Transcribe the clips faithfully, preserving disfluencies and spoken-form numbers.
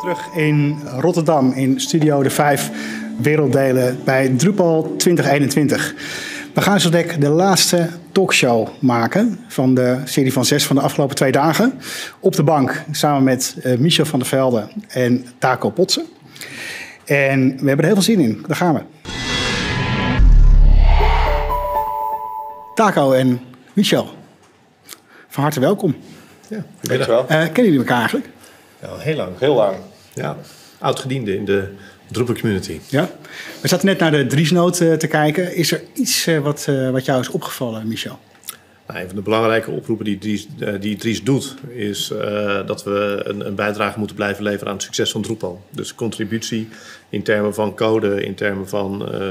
Terug in Rotterdam in Studio De Vijf Werelddelen bij Drupal twintig eenentwintig. We gaan zo direct de laatste talkshow maken van de serie van zes van de afgelopen twee dagen. Op de bank samen met uh, Michel van der Velde en Taco Potsen. En we hebben er heel veel zin in. Daar gaan we. Taco en Michel, van harte welkom. Ja, dankjewel. Uh, kennen jullie elkaar eigenlijk? Ja, heel lang. Heel lang. Ja, oud-gediende in de Drupal community. Ja. We zaten net naar de Driesnoot uh, te kijken. Is er iets uh, wat, uh, wat jou is opgevallen, Michel? Nou, een van de belangrijke oproepen die Dries, uh, die Dries doet, is uh, dat we een, een bijdrage moeten blijven leveren aan het succes van Drupal. Dus contributie in termen van code, in termen van uh, uh,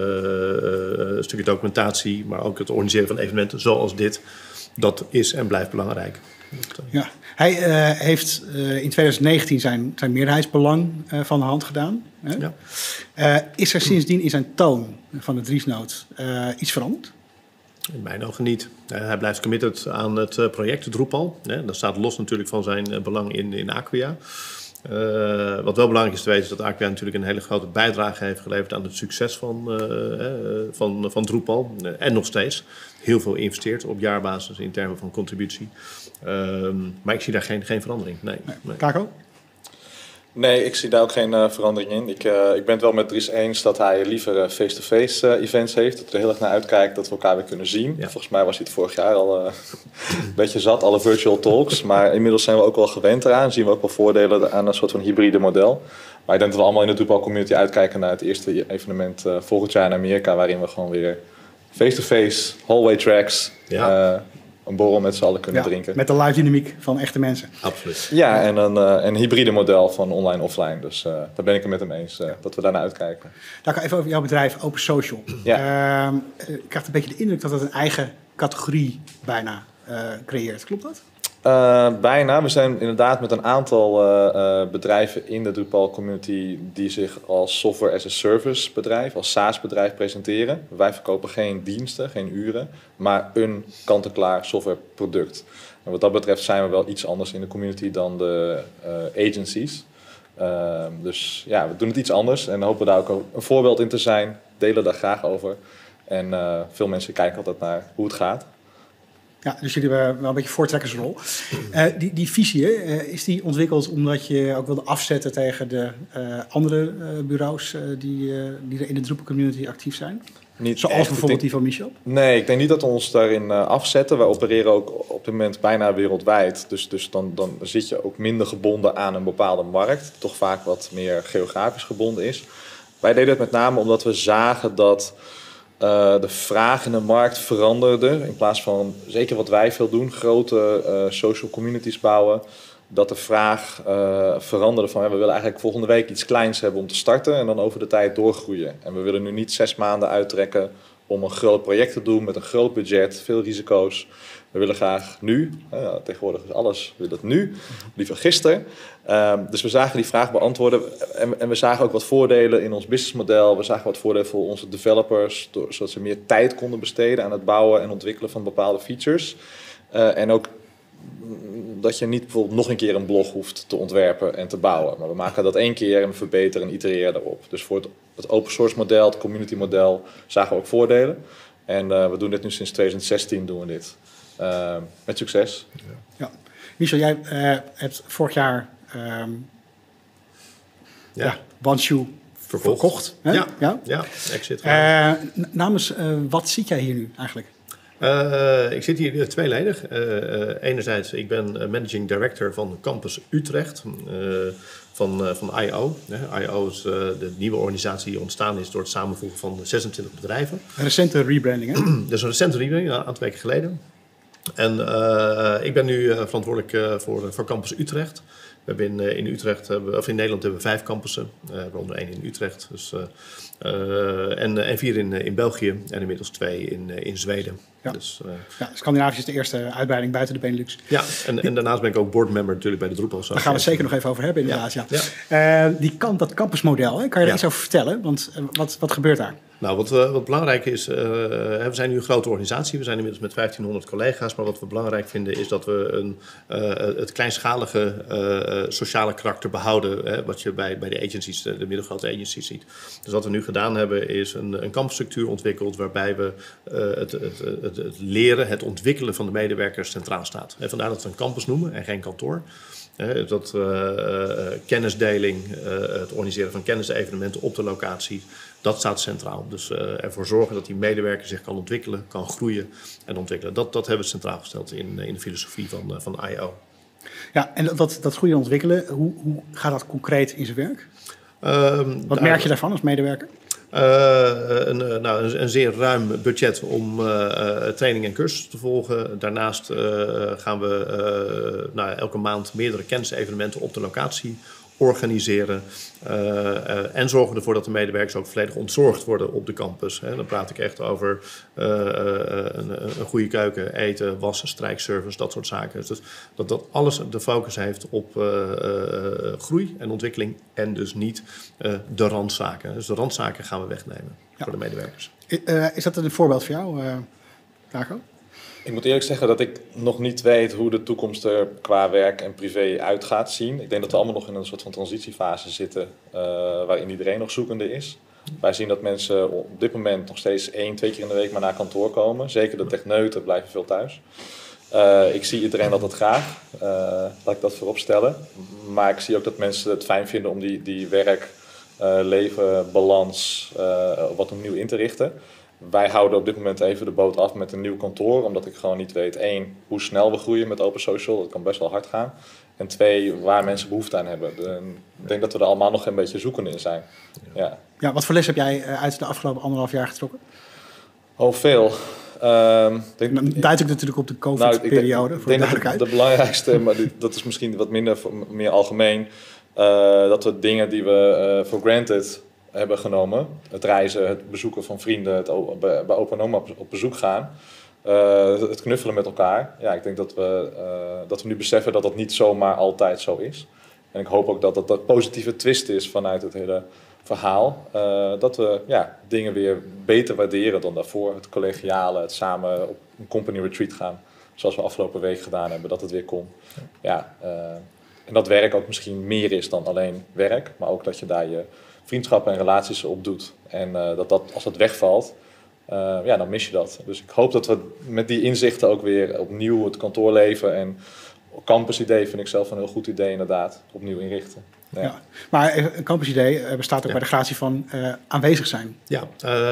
een stukje documentatie, maar ook het organiseren van evenementen zoals dit. Dat is en blijft belangrijk. Ja. Hij uh, heeft uh, in twintig negentien zijn, zijn meerderheidsbelang uh, van de hand gedaan. Hè? Ja. Uh, is er sindsdien in zijn toon van de Driesnoot uh, iets veranderd? In mijn ogen niet. Uh, hij blijft committed aan het uh, project Drupal. Hè? Dat staat los natuurlijk van zijn uh, belang in, in Acquia. Uh, wat wel belangrijk is te weten is dat Acquia natuurlijk een hele grote bijdrage heeft geleverd aan het succes van, uh, uh, van, van Drupal. Uh, en nog steeds heel veel investeert op jaarbasis in termen van contributie. Uh, maar ik zie daar geen, geen verandering. Nee. nee. nee. Taco? Nee, ik zie daar ook geen uh, verandering in. Ik, uh, ik ben het wel met Dries eens dat hij liever uh, face-to-face uh, events heeft. Dat we er heel erg naar uitkijken dat we elkaar weer kunnen zien. Ja. Volgens mij was hij het vorig jaar al uh, een beetje zat, alle virtual talks. Maar inmiddels zijn we ook wel gewend eraan. Zien we ook wel voordelen aan een soort van hybride model. Maar ik denk dat we allemaal in de Drupal community uitkijken naar het eerste evenement uh, volgend jaar in Amerika. Waarin we gewoon weer face-to-face, hallway tracks... Ja. Uh, een borrel met z'n allen kunnen ja, drinken. Met de live dynamiek van echte mensen. Absoluut. Ja, en een, uh, een hybride model van online-offline. Dus uh, daar ben ik het met hem eens, uh, dat we daarnaar uitkijken. Dan even over jouw bedrijf, Open Social. Ja. Uh, ik krijg een beetje de indruk dat het een eigen categorie bijna uh, creëert. Klopt dat? Uh, bijna. We zijn inderdaad met een aantal uh, uh, bedrijven in de Drupal community die zich als software as a service bedrijf, als SaaS bedrijf presenteren. Wij verkopen geen diensten, geen uren, maar een kant-en-klaar software product. En wat dat betreft zijn we wel iets anders in de community dan de uh, agencies. Uh, dus ja, we doen het iets anders en hopen daar ook een voorbeeld in te zijn. Delen daar graag over. En uh, veel mensen kijken altijd naar hoe het gaat. Ja, dus jullie hebben wel een beetje voortrekkersrol. Uh, die, die visie, uh, is die ontwikkeld omdat je ook wilde afzetten tegen de uh, andere uh, bureaus uh, die, uh, die er in de Drupal community actief zijn? Niet Zoals echt, bijvoorbeeld denk, die van Michel? Nee, ik denk niet dat we ons daarin uh, afzetten. Wij opereren ook op dit moment bijna wereldwijd. Dus, dus dan, dan zit je ook minder gebonden aan een bepaalde markt. Toch vaak wat meer geografisch gebonden is. Wij deden het met name omdat we zagen dat Uh, de vraag in de markt veranderde. In plaats van, zeker wat wij veel doen, grote uh, social communities bouwen. Dat de vraag uh, veranderde van, ja, we willen eigenlijk volgende week iets kleins hebben om te starten. En dan over de tijd doorgroeien. En we willen nu niet zes maanden uittrekken om een groot project te doen met een groot budget, veel risico's. We willen graag nu, uh, tegenwoordig is alles, we willen het nu, liever gisteren. Uh, dus we zagen die vraag beantwoorden en, en we zagen ook wat voordelen in ons businessmodel. We zagen wat voordelen voor onze developers, door, zodat ze meer tijd konden besteden aan het bouwen en ontwikkelen van bepaalde features. Uh, en ook dat je niet bijvoorbeeld nog een keer een blog hoeft te ontwerpen en te bouwen. Maar we maken dat één keer en we verbeteren en itereren daarop. Dus voor het, het open source model, het community model, zagen we ook voordelen. En uh, we doen dit nu sinds twintig zestien doen we dit. Uh, met succes. Ja. Ja. Michel, jij uh, hebt vorig jaar um, ja. Ja, OneShoe verkocht. verkocht hè? Ja, ja. ja. Exit. Uh, namens, uh, wat zit jij hier nu eigenlijk? Uh, ik zit hier tweeledig. Uh, uh, enerzijds, ik ben managing director van Campus Utrecht. Uh, van, uh, van I O. I O is uh, de nieuwe organisatie die ontstaan is door het samenvoegen van zesentwintig bedrijven. Een recente rebranding, hè? Dat is een recente rebranding, een aantal weken geleden. En uh, ik ben nu uh, verantwoordelijk uh, voor, voor Campus Utrecht. We hebben in, uh, in Utrecht, uh, of in Nederland hebben we vijf campussen. Uh, waaronder één in Utrecht. Dus, uh, uh, en, en vier in, in België en inmiddels twee in, uh, in Zweden. Ja. Dus, uh, ja, Scandinavië is de eerste uitbreiding buiten de Benelux. Ja, en, en daarnaast ben ik ook boardmember natuurlijk bij de Drupal. Daar gaan we het zeker nog even over hebben inderdaad. Ja. Ja. Ja. Uh, die kan, dat campusmodel, hè? Kan je er ja. iets over vertellen? Want uh, wat, wat gebeurt daar? Nou, wat, uh, wat belangrijk is, uh, we zijn nu een grote organisatie. We zijn inmiddels met vijftienhonderd collega's. Maar wat we belangrijk vinden is dat we een, uh, het kleinschalige uh, sociale karakter behouden. Hè, wat je bij, bij de agencies, de, de middelgrote agencies ziet. Dus wat we nu gedaan hebben is een, een campusstructuur ontwikkeld waarbij we uh, het, het, het, het leren, het ontwikkelen van de medewerkers centraal staat. En vandaar dat we een campus noemen en geen kantoor. Uh, dat uh, uh, kennisdeling, uh, het organiseren van kennisevenementen op de locatie, dat staat centraal. Dus uh, ervoor zorgen dat die medewerker zich kan ontwikkelen, kan groeien en ontwikkelen. Dat, dat hebben we centraal gesteld in, in de filosofie van, uh, van I O. Ja, en dat, dat groeien en ontwikkelen, hoe, hoe gaat dat concreet in zijn werk? Um, Wat merk je daarvan als medewerker? Uh, een, nou, een, een zeer ruim budget om uh, uh, training en cursussen te volgen. Daarnaast uh, gaan we uh, nou, elke maand meerdere kennisevenementen op de locatie organiseren. Uh, uh, en zorgen ervoor dat de medewerkers ook volledig ontzorgd worden op de campus. Hè. Dan praat ik echt over uh, uh, een, een goede keuken, eten, wassen, strijkservice, dat soort zaken. Dus dat dat alles de focus heeft op uh, uh, groei en ontwikkeling en dus niet uh, de randzaken. Dus de randzaken gaan we wegnemen ja. voor de medewerkers. Uh, is dat een voorbeeld voor jou, uh, Dago? Ik moet eerlijk zeggen dat ik nog niet weet hoe de toekomst er qua werk en privé uit gaat zien. Ik denk dat we allemaal nog in een soort van transitiefase zitten uh, waarin iedereen nog zoekende is. Wij zien dat mensen op dit moment nog steeds één, twee keer in de week maar naar kantoor komen. Zeker de techneuten blijven veel thuis. Uh, ik zie iedereen dat het graag, uh, laat ik dat voorop stellen. Maar ik zie ook dat mensen het fijn vinden om die, die werk, uh, leven, balans uh, wat opnieuw in te richten. Wij houden op dit moment even de boot af met een nieuw kantoor, omdat ik gewoon niet weet, één, hoe snel we groeien met Open Social. Dat kan best wel hard gaan. En twee, waar mensen behoefte aan hebben. Ik denk dat we er allemaal nog een beetje zoekende in zijn. Ja. Ja, wat voor les heb jij uit de afgelopen anderhalf jaar getrokken? Oh, veel. Um, denk, Duid ik natuurlijk op de COVID-periode, nou, voor de duidelijkheid. De belangrijkste, maar die, dat is misschien wat minder, meer algemeen, uh, dat we dingen die we uh, for granted hebben genomen, het reizen, het bezoeken van vrienden, het bij Open op, op bezoek gaan, uh, het knuffelen met elkaar. Ja, ik denk dat we, uh, dat we nu beseffen dat dat niet zomaar altijd zo is. En ik hoop ook dat dat een positieve twist is vanuit het hele verhaal. Uh, dat we ja, dingen weer beter waarderen dan daarvoor. Het collegiale, het samen op een company retreat gaan, zoals we afgelopen week gedaan hebben, dat het weer kon. Ja, uh, en dat werk ook misschien meer is dan alleen werk, maar ook dat je daar je vriendschappen en relaties op doet. En uh, dat, dat als dat wegvalt, uh, ja, dan mis je dat. Dus ik hoop dat we met die inzichten ook weer opnieuw het kantoorleven en campusidee vind ik zelf een heel goed idee inderdaad, opnieuw inrichten. Ja. Ja, maar een campusidee bestaat ook ja. bij de gratie van uh, aanwezig zijn. Ja, uh,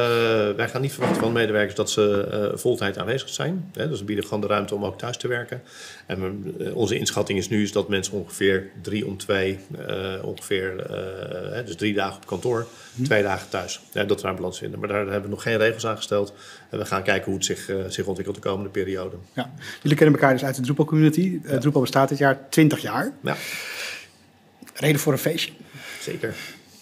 wij gaan niet verwachten van medewerkers dat ze uh, voltijd aanwezig zijn. Hè? Dus we bieden gewoon de ruimte om ook thuis te werken. En we, uh, onze inschatting is nu is dat mensen ongeveer drie om twee, uh, ongeveer, uh, dus drie dagen op kantoor, hm. twee dagen thuis. Ja, dat we daar een balans vinden. Maar daar hebben we nog geen regels aan gesteld. En we gaan kijken hoe het zich, uh, zich ontwikkelt de komende periode. Ja. Jullie kennen elkaar dus uit de Drupal community. Uh, ja. Drupal bestaat dit jaar twintig jaar. Ja. Reden voor een feestje. Zeker.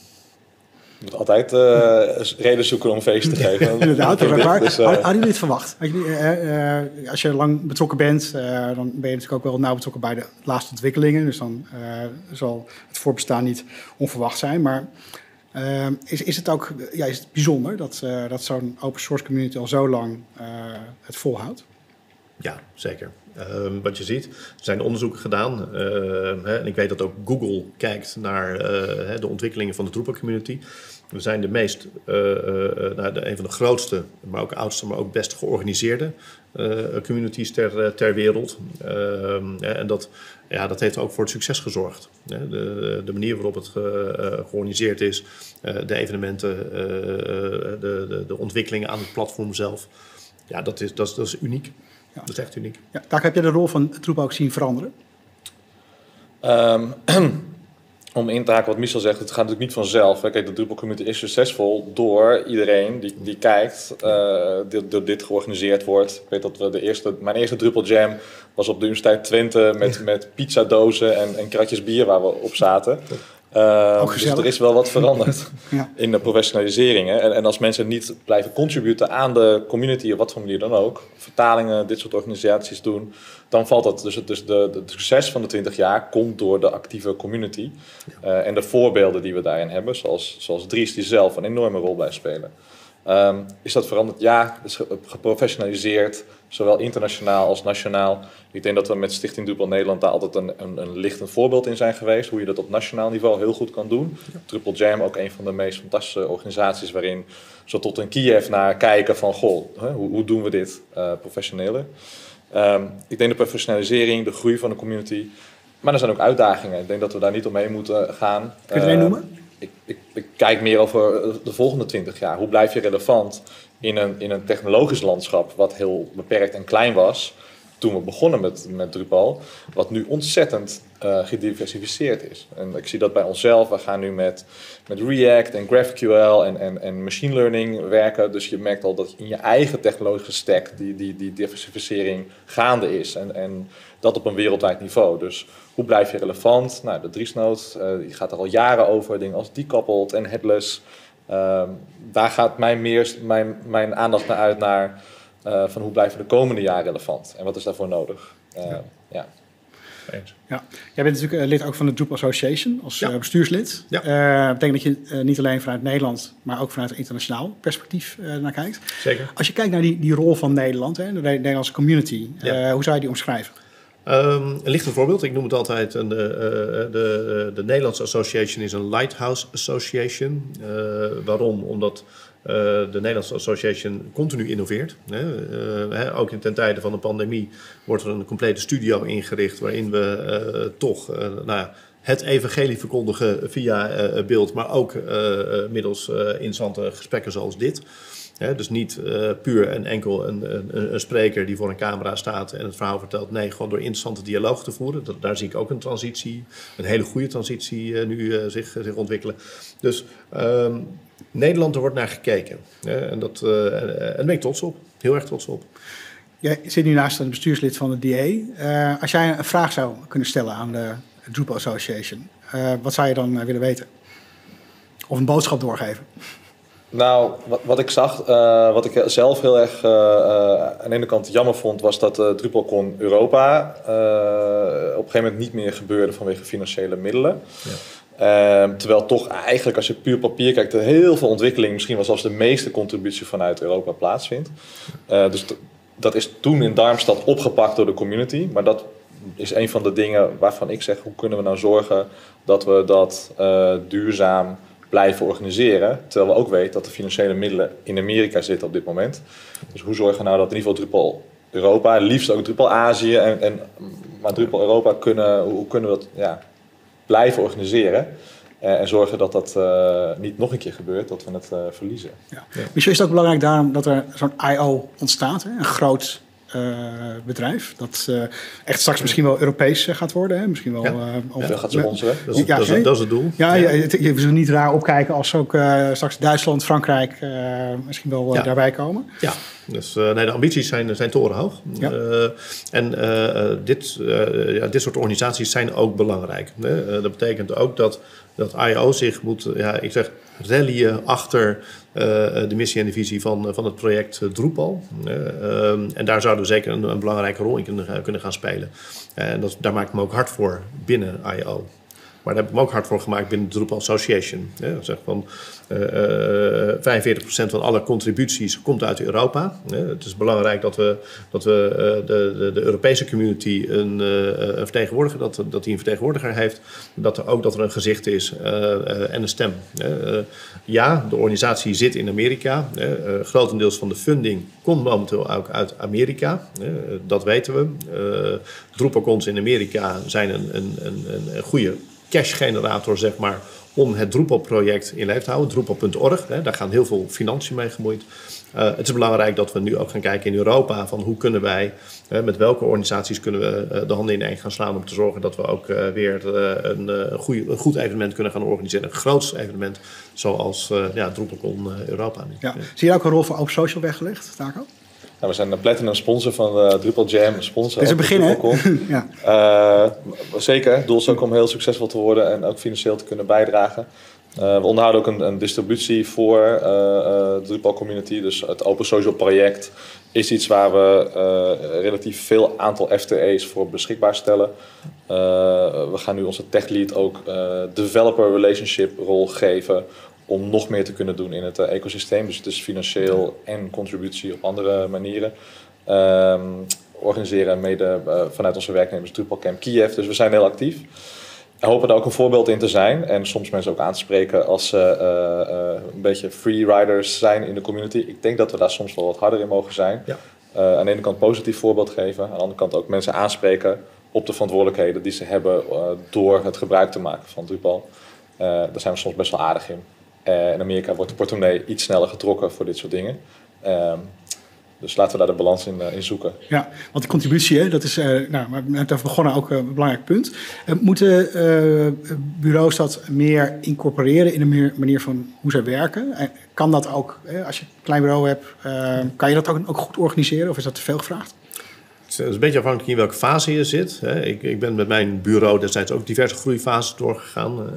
Je moet altijd uh, reden zoeken om een feest te geven. Inderdaad, dat is waar. Dus, uh... Hadden jullie het verwacht? Jullie, uh, uh, als je lang betrokken bent, uh, dan ben je natuurlijk ook wel nauw betrokken bij de laatste ontwikkelingen. Dus dan uh, zal het voorbestaan niet onverwacht zijn. Maar uh, is, is het ook ja, is het bijzonder dat, uh, dat zo'n open source community al zo lang uh, het volhoudt? Ja, zeker. Uh, wat je ziet, er zijn onderzoeken gedaan. Uh, hè, en ik weet dat ook Google kijkt naar uh, de ontwikkelingen van de Drupal community. We zijn de meest, uh, uh, nou, de, een van de grootste, maar ook oudste, maar ook best georganiseerde uh, communities ter, ter wereld. Uh, en dat, ja, dat heeft ook voor het succes gezorgd. De, de manier waarop het ge, uh, georganiseerd is, uh, de evenementen, uh, de, de, de ontwikkelingen aan het platform zelf. Ja, dat is, dat is, dat is uniek. Ja. Dat is echt uniek. Ja, daar heb je de rol van Drupal ook zien veranderen? Um, om in te haken wat Michel zegt, het gaat natuurlijk niet vanzelf. Kijk, de Drupal community is succesvol door iedereen die, die kijkt, uh, door, door dit georganiseerd wordt. Ik weet dat we de eerste, mijn eerste Drupal Jam was op de Universiteit Twente met, met pizzadozen en, en kratjes bier waar we op zaten. Uh, dus er is wel wat veranderd ja. in de professionalisering. Hè? En, en als mensen niet blijven contributen aan de community, op wat voor manier dan ook, vertalingen, dit soort organisaties doen, dan valt dat. Dus, het, dus de, de succes van de twintig jaar komt door de actieve community. Uh, en de voorbeelden die we daarin hebben, zoals, zoals Dries, die zelf een enorme rol blijft spelen. Um, is dat veranderd? Ja, het is geprofessionaliseerd, zowel internationaal als nationaal. Ik denk dat we met Stichting Drupal Nederland daar altijd een, een, een lichtend voorbeeld in zijn geweest, hoe je dat op nationaal niveau heel goed kan doen. Ja. Drupal Jam, ook een van de meest fantastische organisaties waarin zo tot in Kiev naar kijken van, goh, hè, hoe, hoe doen we dit uh, professioneler? Um, ik denk de professionalisering, de groei van de community, maar er zijn ook uitdagingen. Ik denk dat we daar niet omheen moeten gaan. Kun je er een noemen? Ik, ik, ik kijk meer over de volgende twintig jaar. Hoe blijf je relevant in een, in een technologisch landschap wat heel beperkt en klein was toen we begonnen met, met Drupal, wat nu ontzettend uh, gediversificeerd is. En ik zie dat bij onszelf. We gaan nu met, met React en GraphQL en, en, en machine learning werken. Dus je merkt al dat in je eigen technologische stack die, die, die diversificering gaande is. En, en dat op een wereldwijd niveau. Dus hoe blijf je relevant? Nou, de Driesnode, uh, die gaat er al jaren over. Dingen als decoupled en headless. Uh, daar gaat mijn, meer, mijn, mijn aandacht naar uit naar uh, van hoe blijven we de komende jaren relevant? En wat is daarvoor nodig? Uh, ja. ja. Ja. Jij bent natuurlijk lid ook van de Drupal Association als ja. bestuurslid. Ja. Uh, dat betekent dat je uh, niet alleen vanuit Nederland, maar ook vanuit een internationaal perspectief uh, naar kijkt. Zeker. Als je kijkt naar die, die rol van Nederland, hè, de Nederlandse community, ja. uh, hoe zou je die omschrijven? Um, een licht voorbeeld, ik noem het altijd, een, uh, de, de, de Nederlandse Association is een Lighthouse Association. Uh, waarom? Omdat uh, de Nederlandse Association continu innoveert. Hè. Uh, hè, ook in ten tijde van de pandemie wordt er een complete studio ingericht waarin we uh, toch uh, nou ja, het evangelie verkondigen via uh, beeld, maar ook uh, middels uh, interessante gesprekken zoals dit. He, dus niet uh, puur en enkel een, een, een spreker die voor een camera staat en het verhaal vertelt. Nee, gewoon door interessante dialoog te voeren. Dat, daar zie ik ook een transitie, een hele goede transitie uh, nu uh, zich, zich ontwikkelen. Dus um, Nederland, er wordt naar gekeken. Hè, en, dat, uh, en daar ben ik trots op. Heel erg trots op. Jij zit nu naast een bestuurslid van de D A. Uh, als jij een vraag zou kunnen stellen aan de Drupal Association, uh, wat zou je dan uh, willen weten? Of een boodschap doorgeven? Nou, wat, wat ik zag, uh, wat ik zelf heel erg uh, uh, aan de ene kant jammer vond, was dat uh, DrupalCon Europa uh, op een gegeven moment niet meer gebeurde vanwege financiële middelen. Ja. Uh, terwijl toch eigenlijk, als je puur papier kijkt, er heel veel ontwikkeling, misschien wel zelfs de meeste contributie vanuit Europa plaatsvindt. Uh, dus t- dat is toen in Darmstadt opgepakt door de community, maar dat is een van de dingen waarvan ik zeg, hoe kunnen we nou zorgen dat we dat uh, duurzaam blijven organiseren, terwijl we ook weten dat de financiële middelen in Amerika zitten op dit moment. Dus hoe zorgen we nou dat in ieder geval Drupal Europa, liefst ook Drupal Azië, en, en, maar Drupal Europa, kunnen, hoe kunnen we dat ja, blijven organiseren en, en zorgen dat dat uh, niet nog een keer gebeurt, dat we het uh, verliezen. Ja. Ja. Misschien is het ook belangrijk daarom dat er zo'n I O ontstaat, hè? Een groot Uh, bedrijf. Dat uh, echt straks misschien wel Europees uh, gaat worden. Hè? Misschien wel. Ja. Uh, of, ja, dat gaat ze sponsoren. Dat is, ja, dat, is, dat is het doel. Ja, ja. Je, je, je zult niet raar opkijken als ook uh, straks Duitsland, Frankrijk uh, misschien wel uh, ja. daarbij komen. Ja, dus uh, nee, de ambities zijn, zijn torenhoog. Ja. Uh, en uh, dit, uh, ja, dit soort organisaties zijn ook belangrijk. Hè? Uh, dat betekent ook dat, dat I O zich moet, ja, ik zeg, rallyen achter uh, de missie en de visie van, van het project Drupal. Uh, um, en daar zouden we zeker een, een belangrijke rol in kunnen, kunnen gaan spelen. Uh, en dat, daar maak ik me ook hard voor binnen I O. Maar daar heb ik me ook hard voor gemaakt binnen de Drupal Association. Ja, zeg van, uh, uh, vijfenveertig procent van alle contributies komt uit Europa. Ja, het is belangrijk dat we, dat we uh, de, de, de Europese community een, uh, een vertegenwoordiger, dat, dat die een vertegenwoordiger heeft. Dat er ook dat er een gezicht is uh, uh, en een stem. Uh, ja, de organisatie zit in Amerika. Uh, uh, grotendeels van de funding komt momenteel ook uit Amerika. Uh, dat weten we. Uh, DrupalCons in Amerika zijn een, een, een, een goede cash-generator, zeg maar, om het Drupal-project in leven te houden. Drupal punt org, hè, daar gaan heel veel financiën mee gemoeid. Uh, het is belangrijk dat we nu ook gaan kijken in Europa van hoe kunnen wij, uh, met welke organisaties kunnen we uh, de handen in één gaan slaan om te zorgen dat we ook uh, weer uh, een, uh, goeie, een goed evenement kunnen gaan organiseren. Een groot evenement zoals uh, ja, DrupalCon uh, Europa. Nu. Ja. Zie je ook een rol voor Open Social weggelegd, Taco? Nou, we zijn een platinum sponsor van de Drupal Jam. Sponsor. Dat is een begin, hè? Ja. Uh, zeker. Het doel is ook om heel succesvol te worden en ook financieel te kunnen bijdragen. Uh, we onderhouden ook een, een distributie voor uh, uh, de Drupal community. Dus het Open Social project is iets waar we uh, relatief veel aantal F T E's voor beschikbaar stellen. Uh, we gaan nu onze tech lead ook uh, developer relationship rol geven om nog meer te kunnen doen in het uh, ecosysteem. Dus het is financieel en contributie op andere manieren. Uh, organiseren mede uh, vanuit onze werknemers Drupal Camp Kiev. Dus we zijn heel actief. We hopen daar ook een voorbeeld in te zijn en soms mensen ook aan te spreken als ze uh, uh, een beetje freeriders zijn in de community. Ik denk dat we daar soms wel wat harder in mogen zijn. Ja. Uh, aan de ene kant positief voorbeeld geven, aan de andere kant ook mensen aanspreken op de verantwoordelijkheden die ze hebben uh, door het gebruik te maken van Drupal. Uh, daar zijn we soms best wel aardig in. Uh, in Amerika wordt de portemonnee iets sneller getrokken voor dit soort dingen. Uh, Dus laten we daar de balans in, uh, in zoeken. Ja, want de contributie, hè, dat is, uh, nou, we hebben het begonnen ook een belangrijk punt. Uh, moeten uh, bureaus dat meer incorporeren in de manier, manier van hoe zij werken? En kan dat ook, hè, als je een klein bureau hebt, uh, kan je dat ook, ook goed organiseren of is dat te veel gevraagd? Het is een beetje afhankelijk in welke fase je zit. Ik, ik ben met mijn bureau destijds ook diverse groeifases doorgegaan.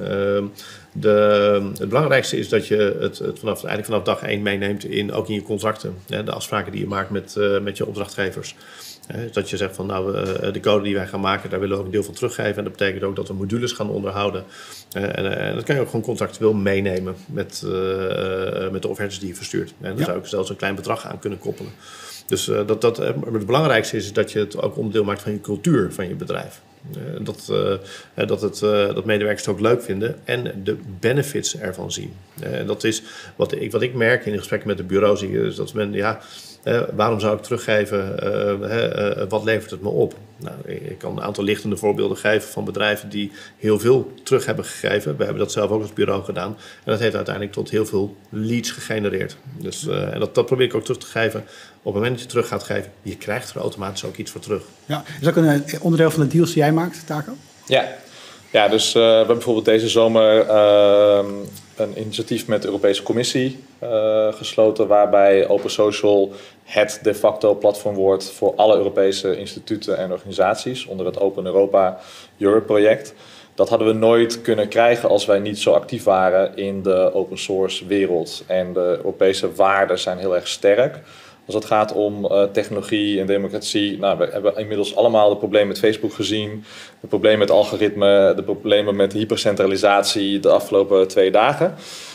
De, het belangrijkste is dat je het, het vanaf, eigenlijk vanaf dag één meeneemt in, ook in je contracten. De afspraken die je maakt met, met je opdrachtgevers. Dat je zegt van nou, de code die wij gaan maken, daar willen we ook een deel van teruggeven. En dat betekent ook dat we modules gaan onderhouden. En, en dat kan je ook gewoon contractueel meenemen met, met de offertes die je verstuurt. En daar ja. zou ik zelfs een klein bedrag aan kunnen koppelen. Dus uh, dat, dat, uh, het belangrijkste is dat je het ook onderdeel maakt van je cultuur van je bedrijf. Uh, dat, uh, dat, het, uh, dat medewerkers het ook leuk vinden en de benefits ervan zien. Uh, dat is wat ik, wat ik merk in de gesprekken met de bureaus. Is dat men, ja, uh, waarom zou ik teruggeven? Uh, uh, wat levert het me op? Nou, ik kan een aantal lichtende voorbeelden geven van bedrijven die heel veel terug hebben gegeven. We hebben dat zelf ook als bureau gedaan. En dat heeft uiteindelijk tot heel veel leads gegenereerd. Dus, uh, en dat, dat probeer ik ook terug te geven. Op het moment dat je terug gaat geven, je krijgt er automatisch ook iets voor terug. Ja, is dat ook een onderdeel van de deals die jij maakt, Taco? Ja, ja dus uh, we hebben bijvoorbeeld deze zomer uh, een initiatief met de Europese Commissie uh, gesloten, waarbij Open Social het de facto platform wordt voor alle Europese instituten en organisaties onder het Open Europa Europe project. Dat hadden we nooit kunnen krijgen als wij niet zo actief waren in de open source wereld. En de Europese waarden zijn heel erg sterk. Als het gaat om uh, technologie en democratie, nou, we hebben inmiddels allemaal de problemen met Facebook gezien. De problemen met algoritme, de problemen met hypercentralisatie de afgelopen twee dagen.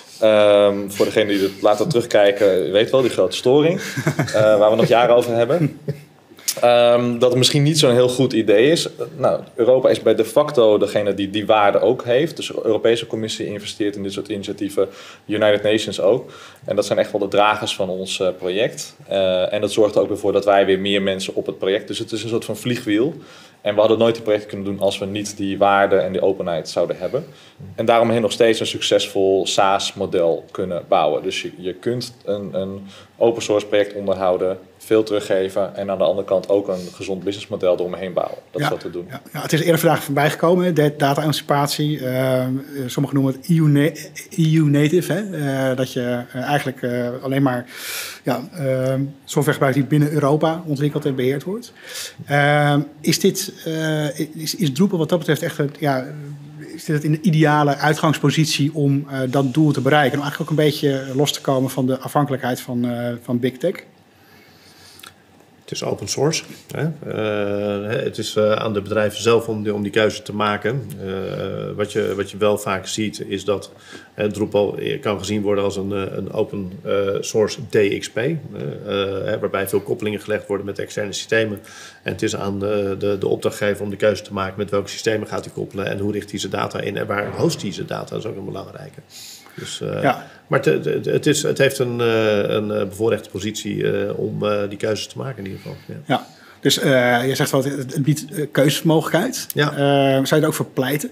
Um, voor degene die het later terugkijken, weet wel, die grote storing. Uh, waar we nog jaren over hebben. Um, dat het misschien niet zo'n heel goed idee is. Nou, Europa is bij de facto degene die die waarde ook heeft. Dus de Europese Commissie investeert in dit soort initiatieven. United Nations ook. En dat zijn echt wel de dragers van ons uh, project. Uh, en dat zorgt er ook weer voor dat wij weer meer mensen op het project. Dus het is een soort van vliegwiel. En we hadden nooit die projecten kunnen doen als we niet die waarde en die openheid zouden hebben. En daaromheen nog steeds een succesvol SaaS-model kunnen bouwen. Dus je, je kunt een, een open source project onderhouden, veel teruggeven en aan de andere kant ook een gezond businessmodel eromheen bouwen. Dat ja, is wat we doen. Ja, ja, het is eerder vandaag voorbij gekomen, de data-emancipatie. Uh, sommigen noemen het E U-native. Uh, dat je uh, eigenlijk uh, alleen maar ja, uh, software gebruikt die binnen Europa ontwikkeld en beheerd wordt. Uh, is, dit, uh, is, is Drupal wat dat betreft echt een... Ja, is dit in de ideale uitgangspositie om uh, dat doel te bereiken? Om eigenlijk ook een beetje los te komen van de afhankelijkheid van, uh, van big tech? Het is open source. Hè? Uh, het is uh, aan de bedrijven zelf om die, om die keuze te maken. Uh, wat, je, wat je wel vaak ziet is dat uh, Drupal kan gezien worden als een, een open uh, source D X P. Uh, uh, waarbij veel koppelingen gelegd worden met externe systemen. En het is aan de, de, de opdrachtgever om de keuze te maken met welke systemen gaat hij koppelen. En hoe richt hij zijn data in en waar host hij zijn data. Dat is ook een belangrijke. Dus, uh, ja. Maar het, het, het, is, het heeft een, een bevoorrechte positie uh, om uh, die keuzes te maken in ieder geval. Ja, ja. Dus uh, je zegt wel, het, het biedt uh, keuzemogelijkheid. Ja. Uh, zou je er ook voor pleiten?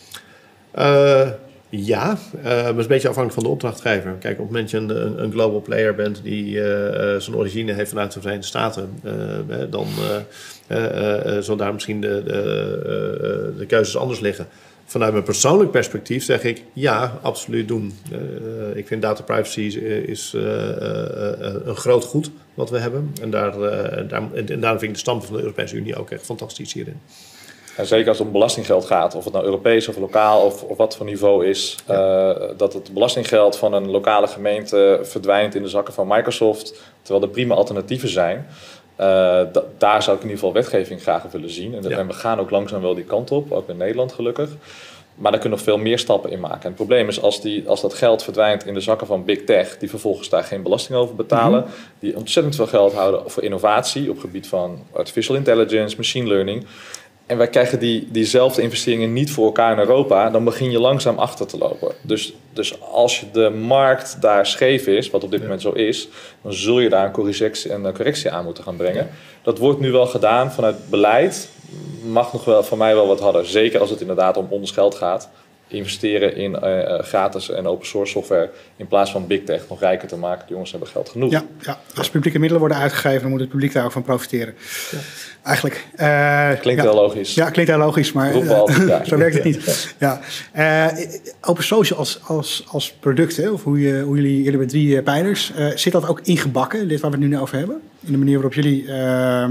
Uh, ja, uh, maar het is een beetje afhankelijk van de opdrachtgever. Kijk, op het moment dat je een, een global player bent die uh, zijn origine heeft vanuit de Verenigde Staten, uh, dan uh, uh, uh, zal daar misschien de, de, uh, de keuzes anders liggen. vanuit mijn persoonlijk perspectief zeg ik ja, absoluut doen. Uh, ik vind data privacy is, is uh, uh, een groot goed wat we hebben. En, daar, uh, daar, en daarom vind ik de standpunt van de Europese Unie ook echt fantastisch hierin. En zeker als het om belastinggeld gaat, of het nou Europees of lokaal of, of wat voor niveau is, ja. uh, dat het belastinggeld van een lokale gemeente verdwijnt in de zakken van Microsoft, terwijl er prima alternatieven zijn. Uh, d- daar zou ik in ieder geval wetgeving graag willen zien. En, ja. en we gaan ook langzaam wel die kant op, ook in Nederland gelukkig. Maar daar kunnen we nog veel meer stappen in maken. En het probleem is als, die, als dat geld verdwijnt in de zakken van Big Tech, die vervolgens daar geen belasting over betalen, mm-hmm. die ontzettend veel geld houden voor innovatie op het gebied van artificial intelligence, machine learning. En wij krijgen die, diezelfde investeringen niet voor elkaar in Europa, dan begin je langzaam achter te lopen. Dus, dus als je de markt daar scheef is, wat op dit ja. moment zo is, dan zul je daar een correctie, een correctie aan moeten gaan brengen. Ja. Dat wordt nu wel gedaan vanuit beleid. Mag nog wel van mij wel wat harder. Zeker als het inderdaad om ons geld gaat. Investeren in uh, gratis en open source software in plaats van big tech nog rijker te maken. De jongens hebben geld genoeg. Ja, ja. Als publieke middelen worden uitgegeven, dan moet het publiek daar ook van profiteren. Ja. Eigenlijk. Uh, klinkt ja. heel logisch. Ja, klinkt heel logisch, maar uh, altijd, ja. zo werkt het niet. Ja. Ja. Uh, open social als, als, als product, hè, of hoe, je, hoe jullie, jullie met drie pijlers, uh, zit dat ook ingebakken, dit waar we het nu over hebben? In de manier waarop jullie uh, uh,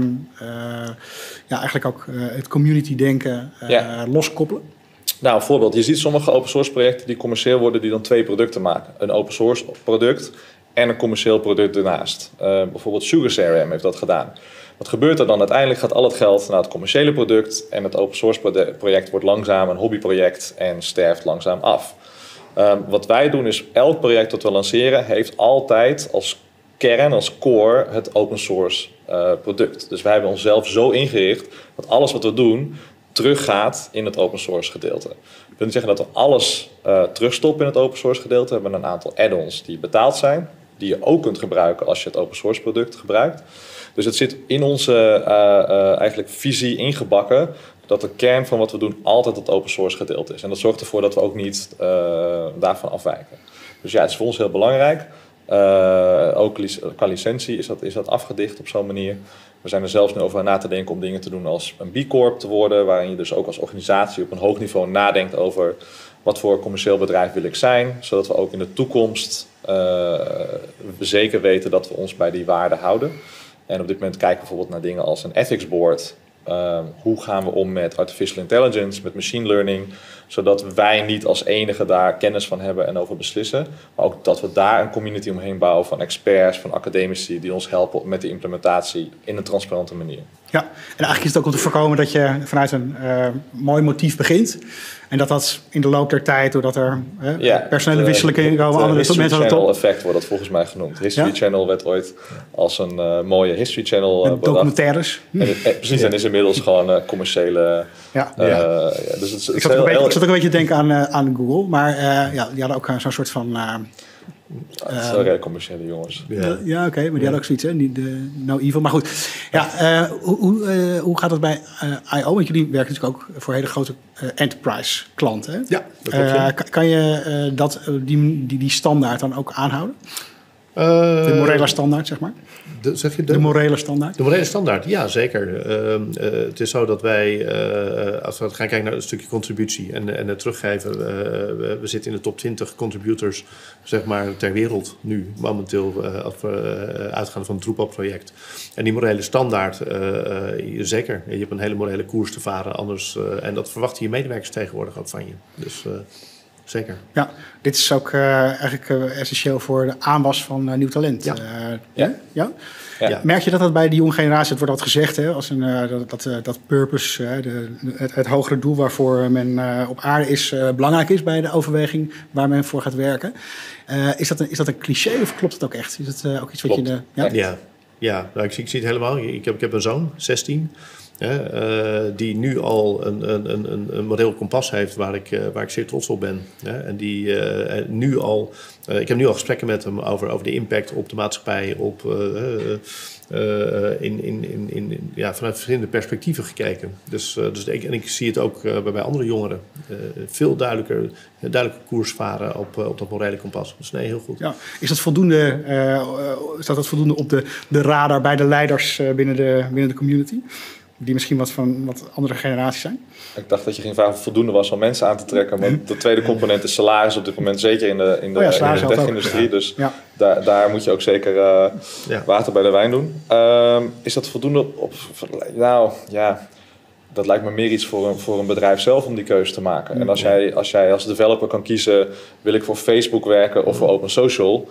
ja, eigenlijk ook uh, het community denken uh, ja. loskoppelen? Nou, een voorbeeld. Je ziet sommige open source projecten die commercieel worden, die dan twee producten maken. Een open source product en een commercieel product ernaast. Uh, bijvoorbeeld Sugar C R M heeft dat gedaan. Wat gebeurt er dan? Uiteindelijk gaat al het geld naar het commerciële product en het open source project wordt langzaam een hobbyproject en sterft langzaam af. Uh, wat wij doen is, elk project dat we lanceren heeft altijd als kern, als core, het open source uh, product. Dus wij hebben onszelf zo ingericht dat alles wat we doen teruggaat in het open source gedeelte. Dat wil niet zeggen dat we alles uh, terugstoppen in het open source gedeelte. We hebben een aantal add-ons die betaald zijn, die je ook kunt gebruiken als je het open source product gebruikt. Dus het zit in onze uh, uh, eigenlijk visie ingebakken dat de kern van wat we doen altijd het open source gedeelte is. En dat zorgt ervoor dat we ook niet uh, daarvan afwijken. Dus ja, het is voor ons heel belangrijk. Uh, ook qua licentie is dat, is dat afgedicht op zo'n manier. We zijn er zelfs nu over aan na te denken om dingen te doen als een B Corp te worden, waarin je dus ook als organisatie op een hoog niveau nadenkt over wat voor commercieel bedrijf wil ik zijn, zodat we ook in de toekomst uh, zeker weten dat we ons bij die waarden houden. En op dit moment kijken we bijvoorbeeld naar dingen als een ethics board. Uh, hoe gaan we om met artificial intelligence, met machine learning, zodat wij niet als enige daar kennis van hebben en over beslissen, maar ook dat we daar een community omheen bouwen van experts, van academici die ons helpen met de implementatie in een transparante manier. Ja, en eigenlijk is het ook om te voorkomen dat je vanuit een uh, mooi motief begint en dat dat in de loop der tijd, doordat er uh, ja, personele wisselingen komen, het History Channel top. effect wordt dat volgens mij genoemd. History ja? Channel werd ooit als een uh, mooie History Channel uh, documentaires. En het, eh, precies, ja. En is inmiddels gewoon uh, commerciële. Ja. Uh, ja. Ja, dus het, het ik, zat heel, beetje, ik zat ook een beetje te denken aan, uh, aan Google, maar uh, ja, die hadden ook uh, zo'n soort van. Uh, Ja, het zijn redelijk commerciële jongens. Ja, uh, ja oké, okay, maar die ja. hadden ook zoiets, hè? Niet de no evil. Maar goed, ja, uh, hoe, hoe, uh, hoe gaat het bij uh, I O? Want jullie werken natuurlijk ook voor hele grote uh, enterprise klanten. Hè? Ja, dat klopt, uh, ja. Kan, kan je uh, dat, uh, die, die, die standaard dan ook aanhouden? Uh, de morele standaard, zeg maar? De, zeg je de, de morele standaard? De morele standaard, ja, zeker. Uh, uh, het is zo dat wij, uh, als we gaan kijken naar een stukje contributie en, en het teruggeven, uh, we, we zitten in de top twintig contributors, zeg maar, ter wereld nu, momenteel, uh, als we uh, uitgaan van het Drupal-project. En die morele standaard, uh, uh, zeker. Je hebt een hele morele koers te varen, anders, uh, en dat verwachten je medewerkers tegenwoordig ook van je. Dus... Uh, Zeker. Ja, dit is ook uh, eigenlijk uh, essentieel voor de aanwas van uh, nieuw talent. Ja. Uh, ja. Ja? Ja. Merk je dat dat bij de jonge generatie, het wordt altijd gezegd, hè, als een, uh, dat, dat, uh, dat purpose, uh, de, het, het hogere doel waarvoor men uh, op aarde is, uh, belangrijk is bij de overweging waar men voor gaat werken. Uh, is, dat een, is dat een cliché of klopt het ook echt? Is het uh, ook iets wat klopt. je... De, ja, ja, ja nou, ik, ik zie het helemaal. Ik heb, ik heb een zoon, zestien. Ja, uh, die nu al een, een, een, een moreel kompas heeft waar ik, uh, waar ik zeer trots op ben. Ja, en die uh, nu al, uh, ik heb nu al gesprekken met hem over, over de impact op de maatschappij, op, uh, uh, in, in, in, in, ja, vanuit verschillende perspectieven gekeken. Dus, uh, dus ik, en ik zie het ook uh, bij andere jongeren. Uh, veel duidelijker, duidelijker koers varen op, uh, op dat morele kompas. Dus nee, heel goed. Ja. Is dat voldoende, uh, staat dat voldoende op de, de radar bij de leiders uh, binnen, de, binnen de community? die misschien wat van wat andere generaties zijn? Ik dacht dat je ging vragen of voldoende was om mensen aan te trekken. Maar de tweede component is salaris op dit moment. Zeker in de, in de, oh ja, in de tech-industrie. Ja. Dus ja. daar, daar moet je ook zeker uh, ja. water bij de wijn doen. Um, is dat voldoende op, op... Nou, ja... Dat lijkt me meer iets voor een, voor een bedrijf zelf om die keuze te maken. En als jij, als jij als developer kan kiezen... wil ik voor Facebook werken of voor Open Social...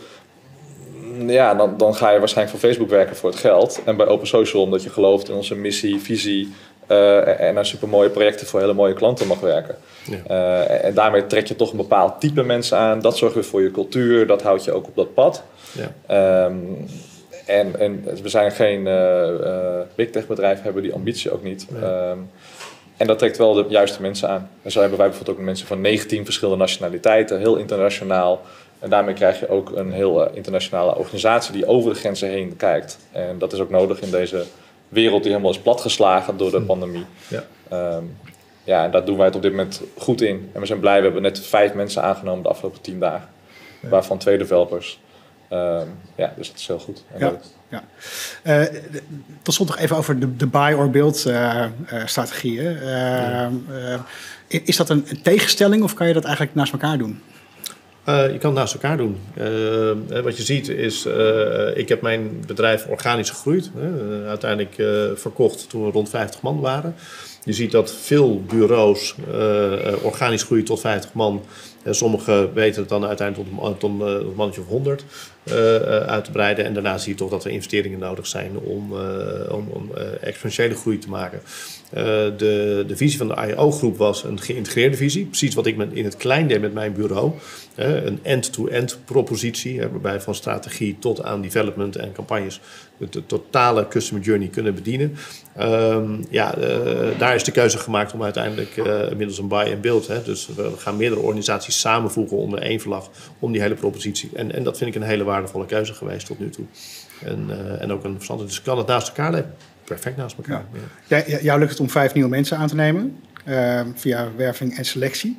ja, dan, dan ga je waarschijnlijk voor Facebook werken voor het geld. En bij Open Social omdat je gelooft in onze missie, visie... Uh, en aan supermooie projecten voor hele mooie klanten mag werken. Ja. Uh, en daarmee trek je toch een bepaald type mensen aan. Dat zorgt weer voor je cultuur. Dat houdt je ook op dat pad. Ja. Um, en, en we zijn geen uh, uh, big tech bedrijf, hebben die ambitie ook niet. Ja. Um, en dat trekt wel de juiste mensen aan. En zo hebben wij bijvoorbeeld ook mensen van negentien verschillende nationaliteiten. Heel internationaal. En daarmee krijg je ook een heel uh, internationale organisatie die over de grenzen heen kijkt. En dat is ook nodig in deze wereld die helemaal is platgeslagen door de pandemie. Ja. Um, ja, en daar doen wij het op dit moment goed in. En we zijn blij, we hebben net vijf mensen aangenomen de afgelopen tien dagen. Ja. Waarvan twee developers. Um, ja, dus dat is heel goed. En ja. Ja. Uh, tot slot nog even over de, de buy or build uh, uh, strategieën. Uh, ja. uh, is dat een, een tegenstelling of kan je dat eigenlijk naast elkaar doen? Uh, je kan het naast elkaar doen. Uh, wat je ziet is, uh, ik heb mijn bedrijf organisch gegroeid. Uh, uiteindelijk uh, verkocht toen we rond vijftig man waren. Je ziet dat veel bureaus uh, organisch groeien tot vijftig man. En sommigen weten het dan uiteindelijk tot, tot, tot een mannetje of honderd uh, uit te breiden. En daarna zie je toch dat er investeringen nodig zijn om, uh, om, om uh, exponentiële groei te maken. Uh, de, de visie van de I O-groep was een geïntegreerde visie. Precies wat ik met, in het klein deed met mijn bureau. Uh, een end-to-end propositie. Uh, waarbij van strategie tot aan development en campagnes de, de totale customer journey kunnen bedienen. Um, ja, uh, daar is de keuze gemaakt om uiteindelijk uh, middels een buy and build. Hè, dus we gaan meerdere organisaties samenvoegen onder één vlag om die hele propositie. En, en dat vind ik een hele waardevolle keuze geweest tot nu toe. En, uh, en ook een verstandig. Dus ik kan het naast elkaar leggen. Perfect naast elkaar. Ja. Ja. Ja, jou lukt het om vijf nieuwe mensen aan te nemen. Uh, via werving en selectie.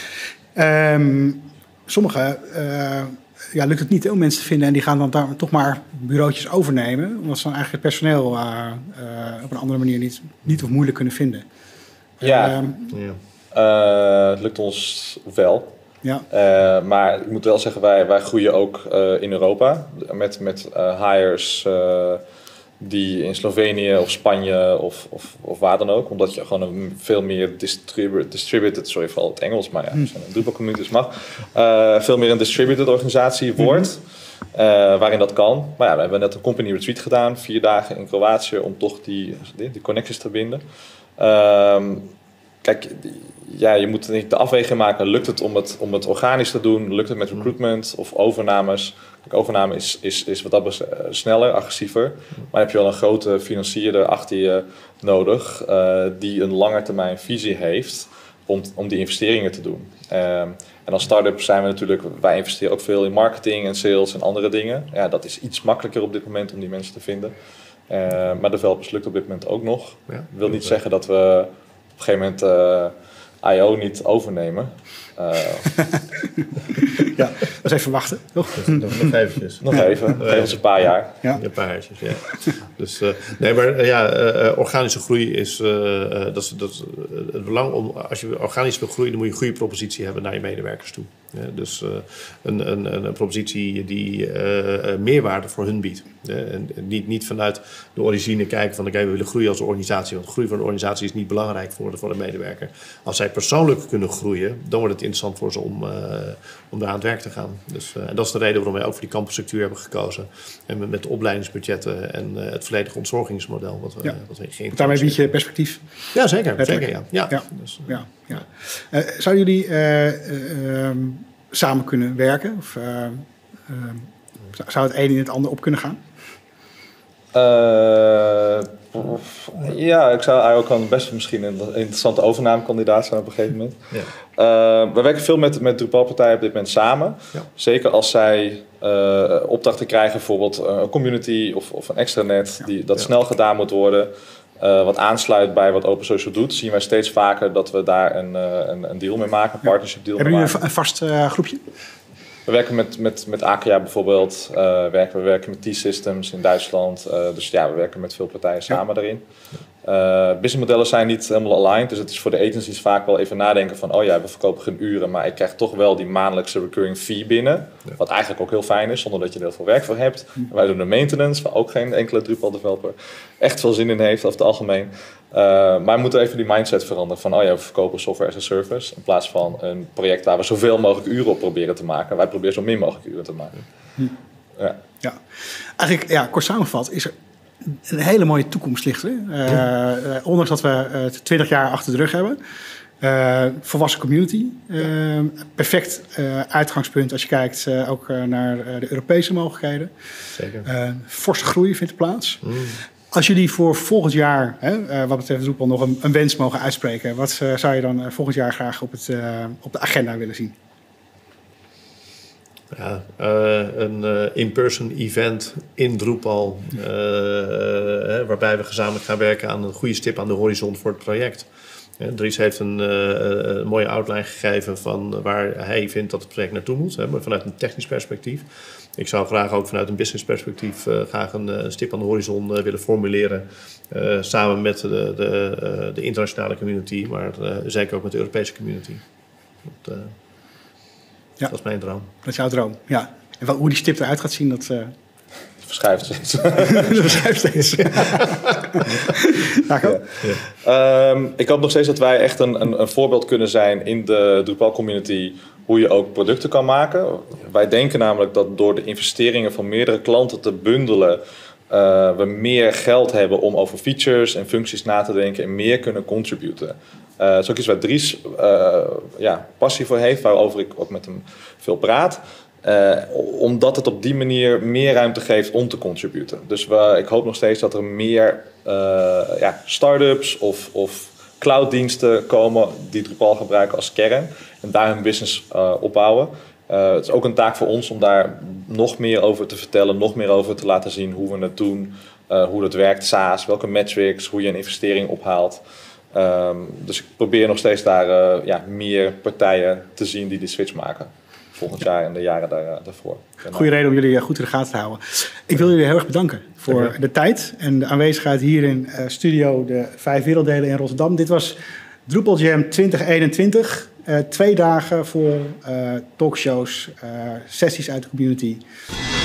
Um, Sommigen uh, ja, lukt het niet om mensen te vinden. En die gaan dan daar toch maar bureautjes overnemen. Omdat ze dan eigenlijk het personeel uh, uh, op een andere manier niet, niet of moeilijk kunnen vinden. Ja, um, ja. Uh, het lukt ons wel. Ja. Uh, maar ik moet wel zeggen, wij, wij groeien ook uh, in Europa. Met, met uh, hires... Uh, die in Slovenië of Spanje of, of, of waar dan ook. Omdat je gewoon een veel meer distribu- distributed... Sorry voor al het Engels, maar ja, we zijn een Drupal community, dus mag. Uh, veel meer een distributed organisatie wordt. Mm-hmm. Uh, waarin dat kan. Maar ja, we hebben net een company retreat gedaan. Vier dagen in Kroatië om toch die, die, die connecties te binden. Um, kijk, ja, je moet niet de afweging maken. Lukt het om het, om het organisch te doen? Lukt het met recruitment of overnames? Kijk, overname is, is, is wat dat betreft sneller, agressiever. Maar heb je wel een grote financier achter je nodig... Uh, die een langetermijn visie heeft om, om die investeringen te doen. Um, en als start-up zijn we natuurlijk... Wij investeren ook veel in marketing en sales en andere dingen. Ja, dat is iets makkelijker op dit moment om die mensen te vinden. Uh, maar developers lukt op dit moment ook nog. Ja, dat wil niet zeggen dat we op een gegeven moment... Uh, I O niet overnemen. Uh, ja, dat is even wachten, toch? Nog, nog eventjes. Nog even, geef ons een paar jaar. Ja. Een paar jaartjes, ja. Dus, uh, nee, maar uh, ja, uh, organische groei is, uh, uh, dat is, dat is uh, het belang om, als je organisch wil groeien, dan moet je een goede propositie hebben naar je medewerkers toe. Ja, dus uh, een, een, een propositie die uh, meerwaarde voor hun biedt. Ja, en niet, niet vanuit de origine kijken van, oké, okay, we willen groeien als organisatie. Want groei van de organisatie is niet belangrijk voor de, voor de medewerker. Als zij persoonlijk kunnen groeien, dan wordt het interessant voor ze om, uh, om daar aan het werk te gaan. Dus, uh, en dat is de reden waarom wij ook voor die campusstructuur hebben gekozen. En met, met de opleidingsbudgetten en uh, het volledige ontzorgingsmodel. Wat we, ja. wat we geïnteresseerd. Daarmee bied je perspectief. Ja, zeker. zeker ja. Ja. Ja. Dus, uh, ja. Ja. Uh, zouden jullie uh, uh, um, samen kunnen werken? Of uh, uh, zou het een in het ander op kunnen gaan? Uh, ja, ik zou ook kan best misschien een interessante overnamekandidaat zijn op een gegeven moment. Ja. Uh, we werken veel met, met Drupal-partijen op dit moment samen. Ja. Zeker als zij uh, opdrachten krijgen, bijvoorbeeld een community of, of een extranet, ja. die, dat ja. snel gedaan moet worden. Uh, wat aansluit bij wat Open Social doet, zien wij steeds vaker dat we daar een, uh, een, een deal mee maken, een partnership deal ja. mee maken. Hebben jullie een vast uh, groepje? We werken met, met, met A K A bijvoorbeeld, uh, werken, we werken met T-Systems in Duitsland. Uh, dus ja, we werken met veel partijen samen ja. daarin. Uh, businessmodellen zijn niet helemaal aligned, dus het is voor de agencies vaak wel even nadenken van, oh ja, we verkopen geen uren, maar ik krijg toch wel die maandelijkse recurring fee binnen, ja. Wat eigenlijk ook heel fijn is, zonder dat je er heel veel werk voor hebt. En wij doen de maintenance, waar ook geen enkele Drupal developer echt veel zin in heeft over het algemeen. Uh, maar we moeten even die mindset veranderen van, oh ja, we verkopen software as a service, in plaats van een project waar we zoveel mogelijk uren op proberen te maken. Wij proberen zo min mogelijk uren te maken. Hm. Ja. ja, eigenlijk, ja, kort samengevat, is er een hele mooie toekomst ligt er. Uh, ja. uh, ondanks dat we uh, twintig jaar achter de rug hebben. Uh, volwassen community. Uh, perfect uh, uitgangspunt als je kijkt uh, ook uh, naar uh, de Europese mogelijkheden. Zeker. Uh, forse groei vindt plaats. Mm. Als jullie voor volgend jaar, hè, uh, wat betreft Drupal, nog een, een wens mogen uitspreken. Wat uh, zou je dan uh, volgend jaar graag op, het, uh, op de agenda willen zien? Ja, uh, een uh, in-person event in Drupal, uh, uh, waarbij we gezamenlijk gaan werken aan een goede stip aan de horizon voor het project. Uh, Dries heeft een, uh, een mooie outline gegeven van waar hij vindt dat het project naartoe moet, hè, maar vanuit een technisch perspectief. Ik zou graag ook vanuit een business perspectief uh, graag een, een stip aan de horizon uh, willen formuleren, uh, samen met de, de, uh, de internationale community, maar uh, zeker ook met de Europese community. Dat, uh, Ja. Dat is mijn droom. Dat is jouw droom, ja. En wat, hoe die stip eruit gaat zien, dat... Uh... verschuift steeds. dat verschuift steeds. ja, ja. Ja. Um, ik hoop nog steeds dat wij echt een, een, een voorbeeld kunnen zijn in de Drupal-community hoe je ook producten kan maken. Wij denken namelijk dat door de investeringen van meerdere klanten te bundelen, Uh, we meer geld hebben om over features en functies na te denken en meer kunnen contributen. Uh, dat is ook iets waar Dries uh, ja, passie voor heeft, waarover ik ook met hem veel praat. Uh, omdat het op die manier meer ruimte geeft om te contributen. Dus we, ik hoop nog steeds dat er meer uh, ja, start-ups of, of clouddiensten komen die Drupal gebruiken als kern en daar hun business uh, opbouwen. Uh, het is ook een taak voor ons om daar nog meer over te vertellen, nog meer over te laten zien hoe we het doen, uh, hoe dat werkt, SaaS, welke metrics, hoe je een investering ophaalt. Um, dus ik probeer nog steeds daar uh, ja, meer partijen te zien die die switch maken. Volgend ja. jaar en de jaren daar, uh, daarvoor. Goeie reden om jullie goed in de gaten te houden. Ik wil jullie heel erg bedanken voor ja. de tijd en de aanwezigheid hier in uh, studio de Vijf Werelddelen in Rotterdam. Dit was Drupal Jam twintig eenentwintig. Uh, twee dagen voor uh, talkshows, uh, sessies uit de community.